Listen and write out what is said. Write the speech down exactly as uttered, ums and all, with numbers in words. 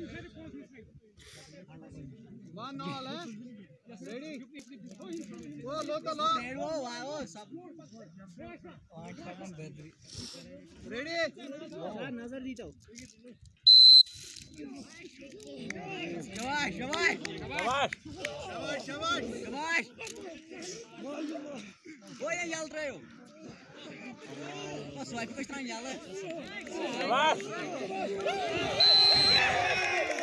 One all, eh? Ready? Oh, lo to lo. Ready? नजर दी तो शाबाश शाबाश शाबाश शाबाश शाबाश शाबाश वो ये चल रहे हो बस वाइफ को इतना चल शाबाश